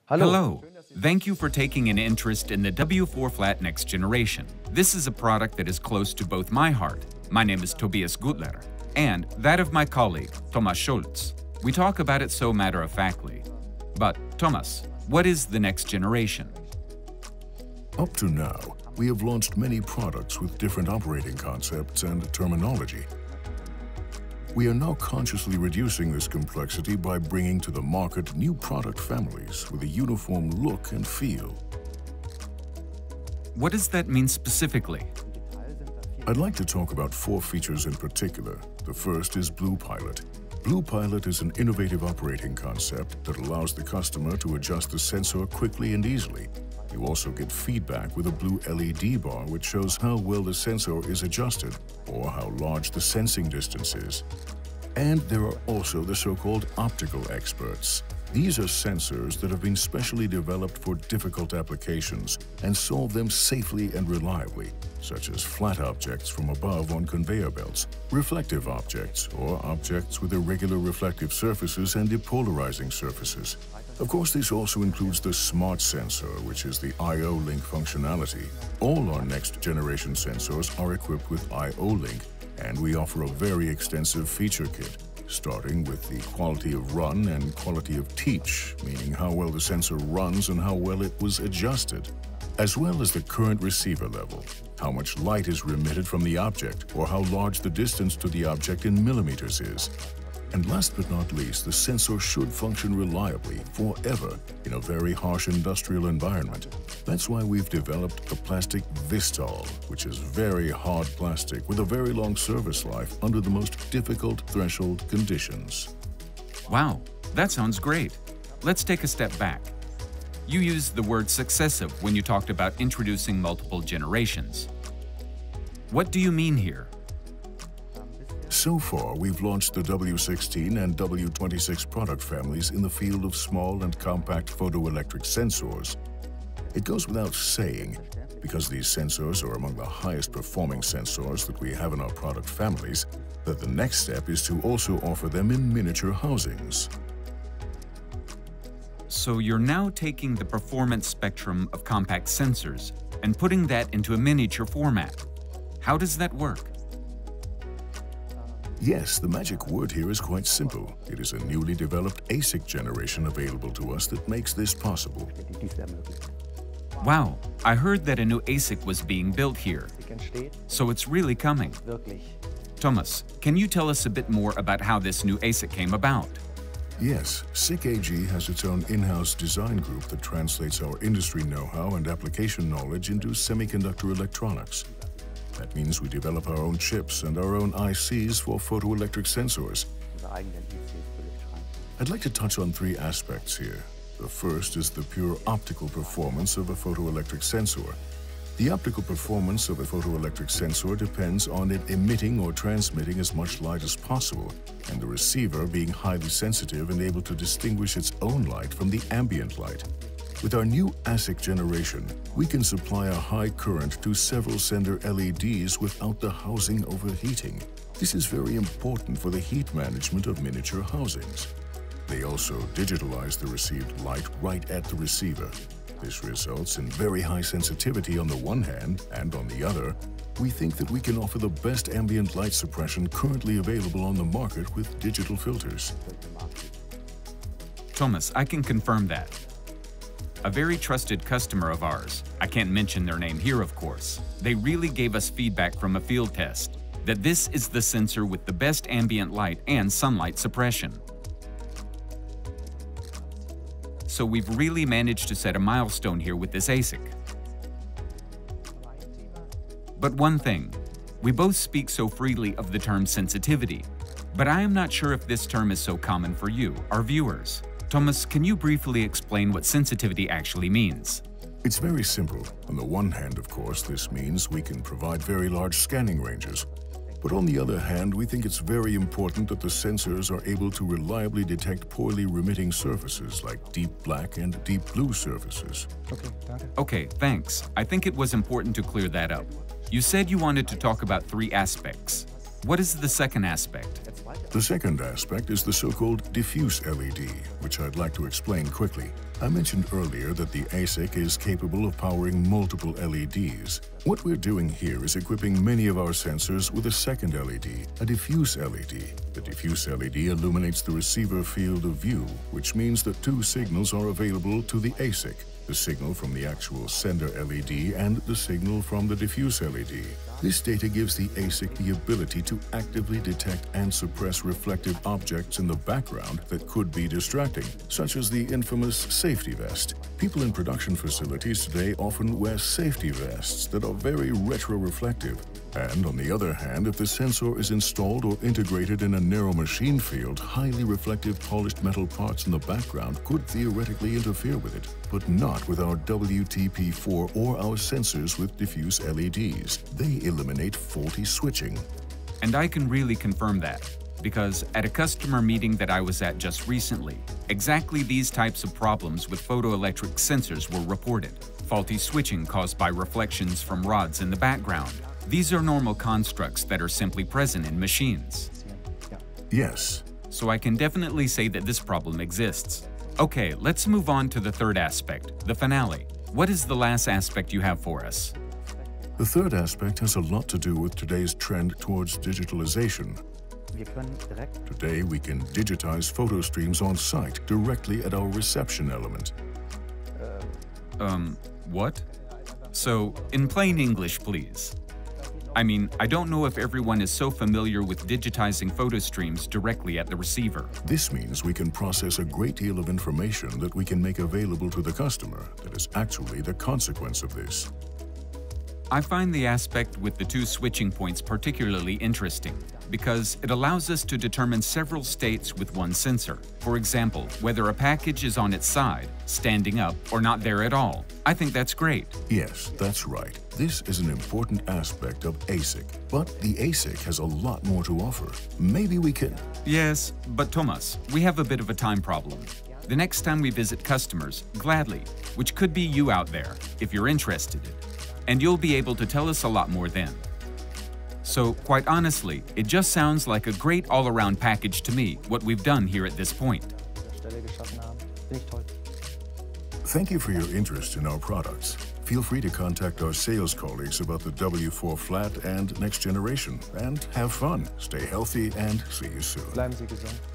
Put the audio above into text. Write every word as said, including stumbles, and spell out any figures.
Hello. Thank you for taking an interest in the W four Flat Next Generation. This is a product that is close to both my heart. My name is Tobias Gutler, and that of my colleague, Thomas Schulz. We talk about it so matter-of-factly. But, Thomas, what is the next generation? Up to now, we have launched many products with different operating concepts and terminology. We are now consciously reducing this complexity by bringing to the market new product families with a uniform look and feel. What does that mean specifically? I'd like to talk about four features in particular. The first is Blue Pilot. Blue Pilot is an innovative operating concept that allows the customer to adjust the sensor quickly and easily. You also get feedback with a blue L E D bar which shows how well the sensor is adjusted or how large the sensing distance is. And there are also the so-called optical experts. These are sensors that have been specially developed for difficult applications and solve them safely and reliably, such as flat objects from above on conveyor belts, reflective objects, or objects with irregular reflective surfaces and depolarizing surfaces. Of course, this also includes the Smart Sensor, which is the I O link functionality. All our next generation sensors are equipped with I O link, and we offer a very extensive feature kit, starting with the quality of run and quality of teach, meaning how well the sensor runs and how well it was adjusted, as well as the current receiver level, how much light is remitted from the object, or how large the distance to the object in millimeters is. And last but not least, the sensor should function reliably forever in a very harsh industrial environment. That's why we've developed the plastic Vistal, which is very hard plastic with a very long service life under the most difficult threshold conditions. Wow, that sounds great. Let's take a step back. You used the word successive when you talked about introducing multiple generations. What do you mean here? So far, we've launched the W sixteen and W twenty-six product families in the field of small and compact photoelectric sensors. It goes without saying, because these sensors are among the highest performing sensors that we have in our product families, that the next step is to also offer them in miniature housings. So you're now taking the performance spectrum of compact sensors and putting that into a miniature format. How does that work? Yes, the magic word here is quite simple. It is a newly developed A S I C generation available to us that makes this possible. Wow, I heard that a new A S I C was being built here. So it's really coming. Thomas, can you tell us a bit more about how this new A S I C came about? Yes, S I C A G has its own in-house design group that translates our industry know-how and application knowledge into semiconductor electronics. That means we develop our own chips and our own I Cs for photoelectric sensors. I'd like to touch on three aspects here. The first is the pure optical performance of a photoelectric sensor. The optical performance of a photoelectric sensor depends on it emitting or transmitting as much light as possible, and the receiver being highly sensitive and able to distinguish its own light from the ambient light. With our new A S I C generation, we can supply a high current to several sender L E Ds without the housing overheating. This is very important for the heat management of miniature housings. They also digitalize the received light right at the receiver. This results in very high sensitivity on the one hand, and on the other, we think that we can offer the best ambient light suppression currently available on the market with digital filters. Thomas, I can confirm that. A very trusted customer of ours, I can't mention their name here of course, they really gave us feedback from a field test that this is the sensor with the best ambient light and sunlight suppression. So we've really managed to set a milestone here with this A S I C. But one thing, we both speak so freely of the term sensitivity, but I am not sure if this term is so common for you, our viewers. Thomas, can you briefly explain what sensitivity actually means? It's very simple. On the one hand, of course, this means we can provide very large scanning ranges. But on the other hand, we think it's very important that the sensors are able to reliably detect poorly remitting surfaces like deep black and deep blue surfaces. Okay, okay, thanks. I think it was important to clear that up. You said you wanted to talk about three aspects. What is the second aspect? The second aspect is the so-called diffuse L E D, which I'd like to explain quickly. I mentioned earlier that the A S I C is capable of powering multiple L E Ds. What we're doing here is equipping many of our sensors with a second L E D, a diffuse L E D. The diffuse L E D illuminates the receiver field of view, which means that two signals are available to the A S I C. The signal from the actual sender L E D and the signal from the diffuse L E D. This data gives the A S I C the ability to actively detect and suppress reflective objects in the background that could be distracting, such as the infamous safety vest. People in production facilities today often wear safety vests that are very retroreflective. And on the other hand, if the sensor is installed or integrated in a narrow machine field, highly reflective polished metal parts in the background could theoretically interfere with it, but not with our W T P four or our sensors with diffuse L E Ds. They eliminate faulty switching. And I can really confirm that, because at a customer meeting that I was at just recently, exactly these types of problems with photoelectric sensors were reported. Faulty switching caused by reflections from rods in the background. These are normal constructs that are simply present in machines. Yes. So I can definitely say that this problem exists. Okay, let's move on to the third aspect, the finale. What is the last aspect you have for us? The third aspect has a lot to do with today's trend towards digitalization. Today, we can digitize photo streams on site directly at our reception element. Um, what? So, in plain English, please. I mean, I don't know if everyone is so familiar with digitizing photo streams directly at the receiver. This means we can process a great deal of information that we can make available to the customer that is actually the consequence of this. I find the aspect with the two switching points particularly interesting because it allows us to determine several states with one sensor. For example, whether a package is on its side, standing up, or not there at all. I think that's great. Yes, that's right. This is an important aspect of A S I C. But the A S I C has a lot more to offer. Maybe we can... Yes, but Thomas, we have a bit of a time problem. The next time we visit customers, gladly, which could be you out there, if you're interested. And you'll be able to tell us a lot more then. So, quite honestly, it just sounds like a great all-around package to me, what we've done here at this point. Thank you for your interest in our products. Feel free to contact our sales colleagues about the W four Flat and Next Generation. And have fun, stay healthy, and see you soon. Bleiben Sie gesund.